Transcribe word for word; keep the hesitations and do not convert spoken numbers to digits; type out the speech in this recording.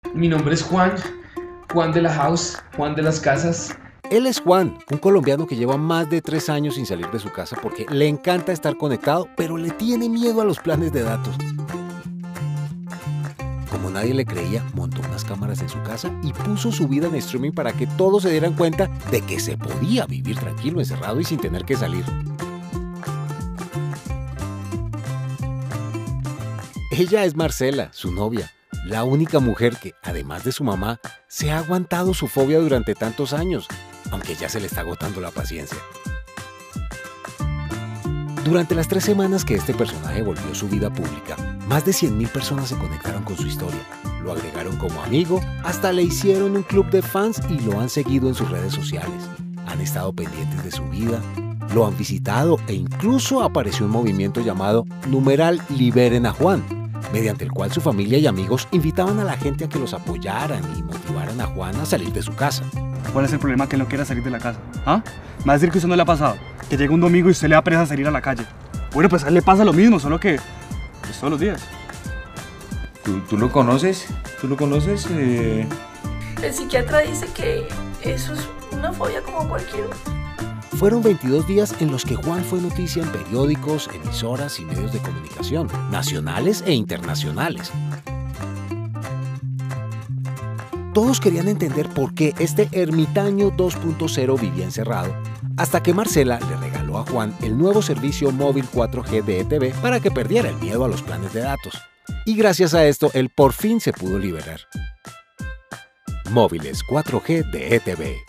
Mi nombre es Juan, Juan de la House, Juan de las Casas. Él es Juan, un colombiano que lleva más de tres años sin salir de su casa porque le encanta estar conectado, pero le tiene miedo a los planes de datos. Como nadie le creía, montó unas cámaras en su casa y puso su vida en streaming para que todos se dieran cuenta de que se podía vivir tranquilo, encerrado y sin tener que salir. Ella es Marcela, su novia, la única mujer que, además de su mamá, se ha aguantado su fobia durante tantos años, aunque ya se le está agotando la paciencia. Durante las tres semanas que este personaje volvió su vida pública, más de cien mil personas se conectaron con su historia, lo agregaron como amigo, hasta le hicieron un club de fans y lo han seguido en sus redes sociales. Han estado pendientes de su vida, lo han visitado e incluso apareció un movimiento llamado Numeral Liberen a Juan, mediante el cual su familia y amigos invitaban a la gente a que los apoyaran y motivaran a Juan a salir de su casa. ¿Cuál es el problema que él no quiera salir de la casa? ¿Ah? ¿Me va a decir que usted no le ha pasado? Que llega un domingo y usted le da pereza salir a la calle. Bueno, pues a él le pasa lo mismo, solo que pues, todos los días. ¿Tú, tú lo conoces? ¿Tú lo conoces? Eh... El psiquiatra dice que eso es una fobia como cualquiera. Fueron veintidós días en los que Juan fue noticia en periódicos, emisoras y medios de comunicación, nacionales e internacionales. Todos querían entender por qué este ermitaño dos punto cero vivía encerrado, hasta que Marcela le regaló a Juan el nuevo servicio móvil cuatro G de E T V para que perdiera el miedo a los planes de datos. Y gracias a esto, él por fin se pudo liberar. Móviles cuatro G de E T V.